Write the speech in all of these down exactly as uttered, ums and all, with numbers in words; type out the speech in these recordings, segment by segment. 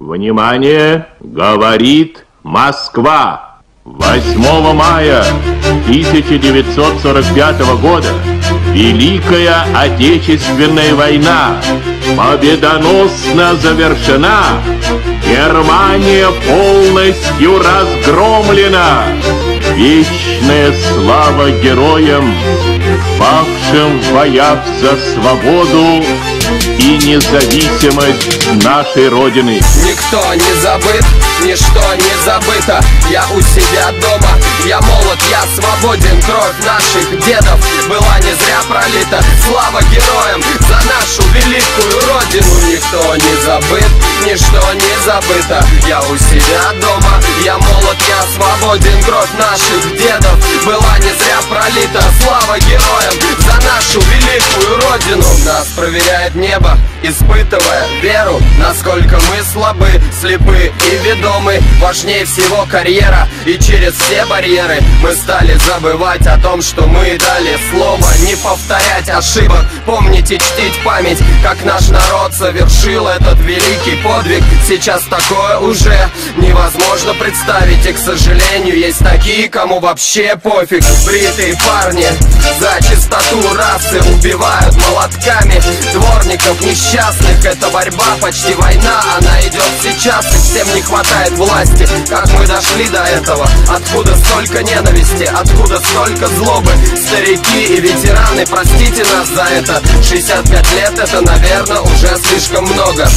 Внимание! Говорит Москва! восьмого мая тысяча девятьсот сорок пятого года Великая Отечественная война победоносно завершена. Германия полностью разгромлена. Вечная слава героям, павшим в боях за свободу и независимость нашей Родины. Никто не забыт, ничто не забыто. Я у себя дома, я молод, я свободен. Кровь наших дедов была не зря пролита. Слава героям за нашу великую Родину. Никто не забыт, ничто не забыто. Я у себя дома, я молод, я свободен. Кровь наших дедов была не зря пролита. Слава героям за нашу великую Родину. Нас проверяет небо, испытывая веру, насколько мы слабы, слепы и ведомы. Важнее всего карьера, и через все барьеры мы стали забывать о том, что мы дали слово. Не повторять ошибок, помнить и чтить память, как наш народ совершил этот великий подвиг. Сейчас такое уже невозможно представить, и, к сожалению, есть такие, кому вообще пофиг. Бритые парни за чистоту расы убивают молотками дворников несчастных. Это борьба, почти война, она идет сейчас, и всем не хватает власти. Как мы дошли до этого? Откуда столько ненависти? Откуда столько злобы? Старики и ветераны, простите нас за это. шестьдесят пять лет, это, наверное, уже слишком много.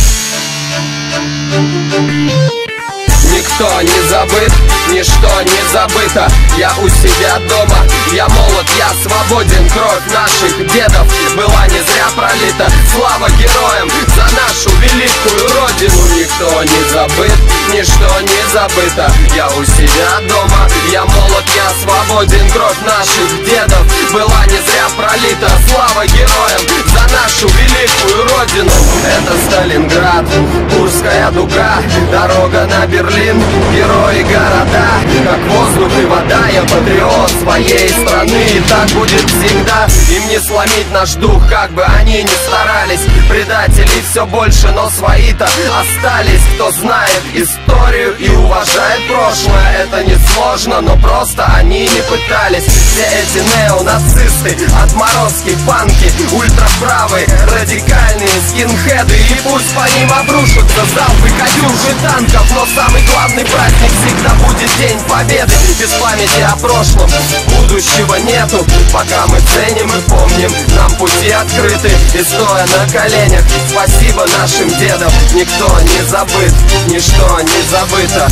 Никто не забыт, ничто не забыто. Я у себя дома, я молод, я свободен. Кровь наших дедов была не зря пролита. Слава героям за нашу великую Родину. Никто не забыт, ничто не забыто. Я у себя дома, я молод, я свободен. Кровь наших дедов была не зря пролита. Слава героям за нашу великую Родину. Это Сталинград, Курская дуга, дорога на Берлин. Герои города, как воздух и вода. Я патриот своей страны, и так будет всегда. Им не сломить наш дух, как бы они ни старались. Предателей все больше, но свои-то остались. Кто знает историю и уважает прошлое, это не сложно, но просто они не пытались. Все эти неонацисты, отморозки, панки, ультраправые, радикальные скинхеды, и пусть по ним обрушатся залпы катюш и танков, но самый главный праздник всегда будет День Победы. Без памяти о прошлом будущего нету. Пока мы ценим и помним, нам пути открыты. И стоя на коленях, спасибо нашим дедам. Никто не забыт, ничто не забыто.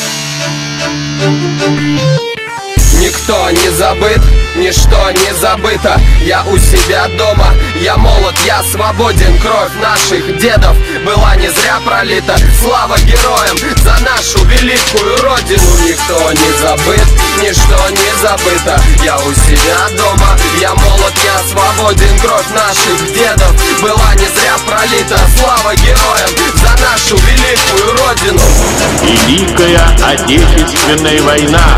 Никто не забыт, ничто не забыто. Я у себя дома, я молод, я свободен. Кровь наших дедов была не зря пролита. Слава героям за нашу великую Родину. Никто не забыт, ничто не забыто. Я у себя дома, я молод, я свободен. Кровь наших дедов была не зря пролита. Слава героям за нашу великую Родину. Великая Отечественная война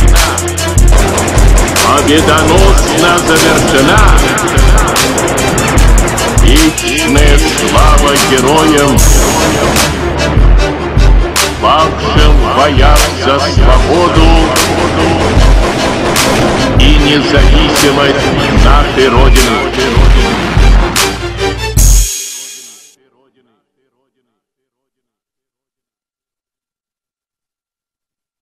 победоносно завершена. Вечная слава героям, павшим в боях за свободу и независимость нашей Родины.